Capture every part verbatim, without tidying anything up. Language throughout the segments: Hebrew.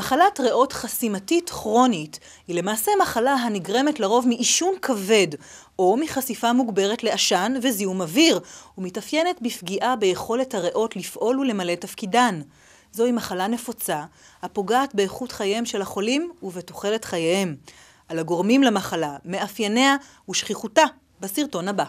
מחלת ריאות חסימתית כרונית היא למעשה מחלה הנגרמת לרוב מעישון כבד או מחשיפה מוגברת לעשן וזיהום אוויר, ומתאפיינת בפגיעה ביכולת הריאות לפעול ולמלא תפקידן. זוהי מחלה נפוצה, הפוגעת באיכות חייהם של החולים ובתוחלת חייהם. על הגורמים למחלה, מאפייניה ושכיחותה בסרטון הבא.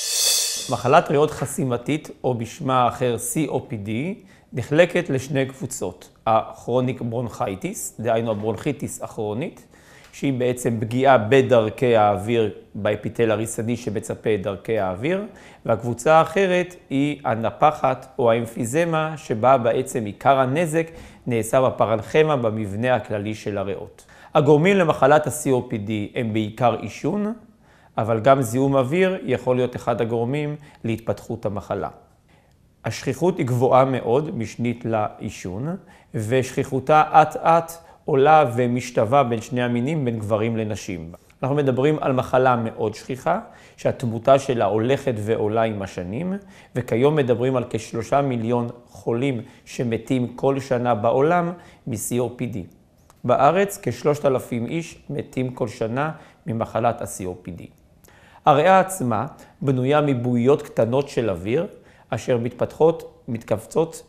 מחלת ריאות חסימתית, או בשמה האחר סי או פי די, נחלקת לשני קבוצות. הכרוניק ברונכיטיס, דהיינו הברונכיטיס הכרונית, שהיא בעצם פגיעה בדרכי האוויר, באפיתל הריסני שבצפה את דרכי האוויר, והקבוצה האחרת היא הנפחת או האמפיזמה, שבה בעצם עיקר הנזק נעשה בפרנכמה במבנה הכללי של הריאות. הגורמים למחלת ה-סי או פי די הם בעיקר עישון, אבל גם זיהום אוויר יכול להיות אחד הגורמים להתפתחות המחלה. השכיחות היא גבוהה מאוד משנית לעישון, ושכיחותה אט אט עולה ומשתווה בין שני המינים, בין גברים לנשים. אנחנו מדברים על מחלה מאוד שכיחה, שהתמותה שלה הולכת ועולה עם השנים, וכיום מדברים על כשלושה מיליון חולים שמתים כל שנה בעולם מ-סי או פי די. בארץ כשלושת אלפים איש מתים כל שנה ממחלת ה-סי או פי די. הריאה עצמה בנויה מבועיות קטנות של אוויר, אשר מתפתחות, מתכווצות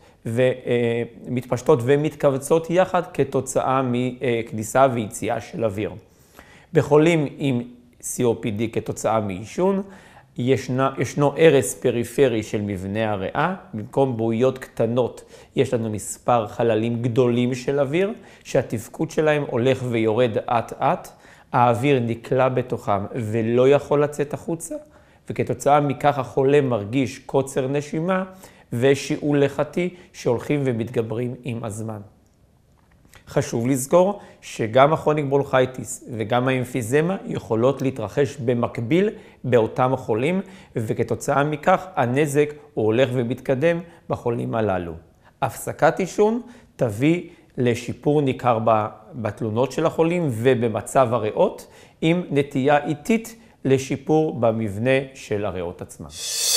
ומתפשטות ומתכווצות יחד כתוצאה מכניסה ויציאה של אוויר. בחולים עם סי או פי די כתוצאה מעישון, ישנו, ישנו הרס פריפרי של מבנה הריאה. במקום בועיות קטנות יש לנו מספר חללים גדולים של אוויר, שהתפקוד שלהם הולך ויורד אט אט. האוויר נקלע בתוכם ולא יכול לצאת החוצה, וכתוצאה מכך החולה מרגיש קוצר נשימה ושיעול לחתי שהולכים ומתגברים עם הזמן. חשוב לזכור שגם הכרוניק ברונכיטיס וגם האמפיזמה יכולות להתרחש במקביל באותם חולים, וכתוצאה מכך הנזק הוא הולך ומתקדם בחולים הללו. הפסקת עישון תביא לשיפור ניכר בתלונות של החולים ובמצב הריאות, עם נטייה איטית לשיפור במבנה של הריאות עצמם.